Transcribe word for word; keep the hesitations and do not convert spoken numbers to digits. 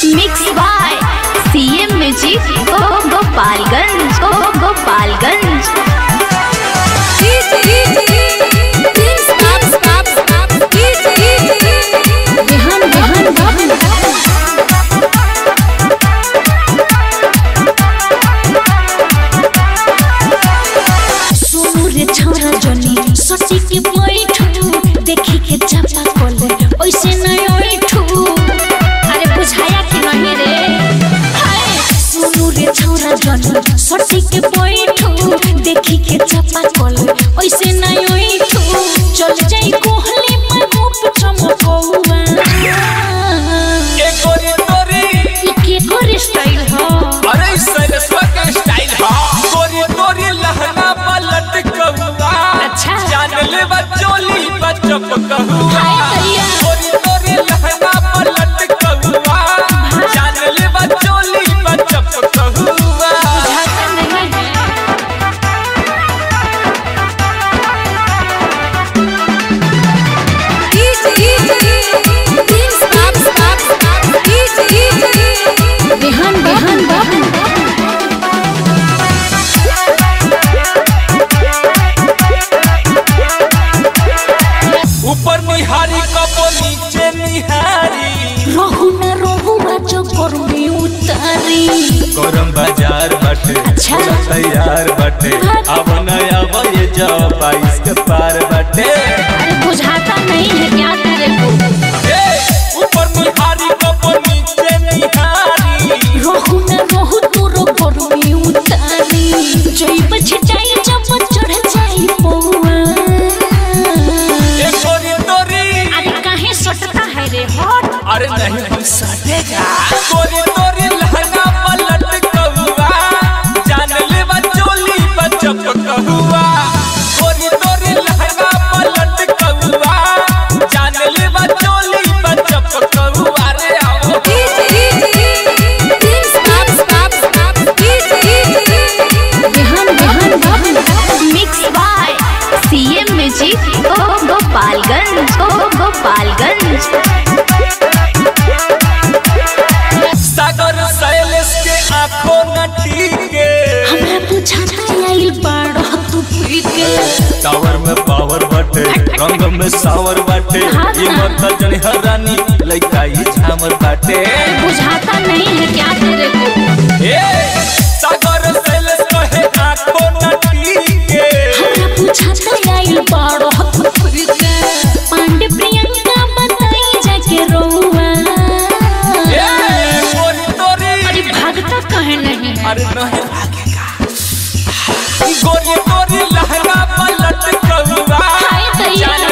Mix by CM music Gopalganj Gopalganj. सटी के बैठू देखी के चापा कोले ओइसे नहीं ओइठू। अरे बुझाया कि नहीं रे हाय सुनु रे छौरा जन सटी के बैठू देखी के चापा कोले ओइसे नहीं ओइठू। चल जाई कोहले पर रूप चमकौवा के गोरी तोरी ई के गोरी स्टाइल हो। अरे सरसवा के स्टाइल हो गोरी तोरी लहंगा पलट कौवा। अच्छा जान ले बचोली बचप कहुआ हाय करिया गोरी तोरी लहंगा पलट कहुआ। जान ले बचोली बचप कहुआ। बुझाता नहीं है बेहन बेहन बेहन ऊपर निहारी कपो नीचे निहारी रोहू न रोहू बाजो गर्मी उतारी। गरम बाजार बाटे अच्छा। तैयार बाटे अब नया ये जो बाईस के पार बाटे। अरे बुझाता नहीं है क्या तेरे को। ऊपर निहारी कपो नीचे निहारी रोहू न रोहू तोरो गर्मी उतारी। जोई बछटाई जब चढ़ जाई पौआ। ए गोरी तोरी अरे काहे सटता है रे हट। अरे नहीं हम सटेगा गोरी तोरी लहंगा पलट कहुआ। जान ले बचोली बचप कहुआ गोरी तोरी लहंगा पलट कहुआ। जान ले बचोली बचप कहुआ। रे आओ बेहन बेहन बेहन mix by CM music Gopalganj Gopalganj. Sagar Sailesh के आंखों न ठीके हमरा बुझाता आइल बाड़ तू पी के। टावर में पावर बाटे रंग में सावर बाटे ये मत जन हरानी लइका ही झामर बाटे। बुझाता नहीं है क्या तेरे को। ए सागर सैलेश कहे आंखों न ठीके हमरा बुझाता आइल बाड़ तू पी के। पांडे प्रियंका बताई जाके रोवा। ए गोरी तोरी अरे भागता कहे नहीं। अरे नहीं भागेगा गोरी तोरी लहंगा पलट कहुआ। हाय दैया